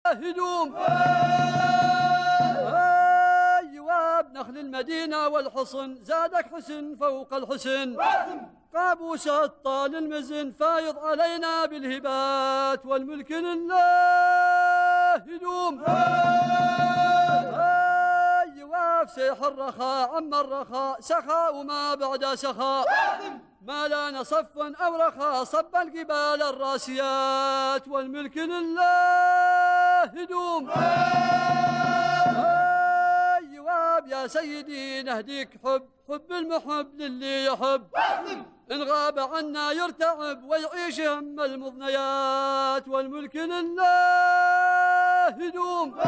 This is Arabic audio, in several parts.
هدوم يواب نخل المدينة والحصن زادك حسن فوق الحسن قابوس الطال المزن فايض علينا بالهبات والملك لله هدوم يواف سيح الرخاء عم الرخاء سخاء وما بعد سخاء ما لان صفا أو رخاء صب الجبال الراسيات والملك لله هدوم يواب يا سيدي نهديك حب المحب للي يحب إن غاب عنا يرتعب ويعيش هم المضنيات والملك لله هدوم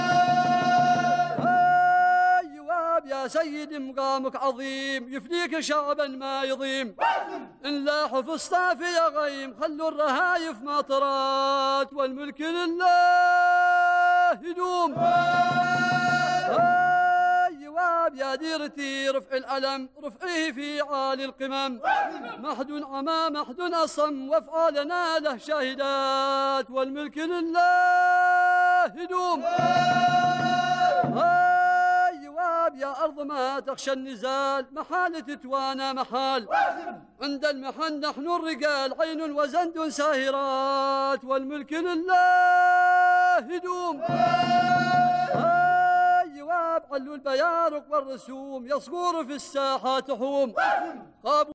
يواب يا سيدي مقامك عظيم يفديك شعبا ما يضيم إن لا حفظت في غيم خلوا الرهايف ماطرات والملك لله هدوم يواب يا ديرتي رفع الألم رفعيه في عالي القمم محد عما محد أصم وافعالنا له شاهدات والملك لله هدوم يواب يا أرض ما تخشى النزال محال تتوانى محال عند المحن نحن الرجال عين وزند ساهرات والملك لله هدوم يواب علوا البيارق والرسوم يصغور في الساحات حوم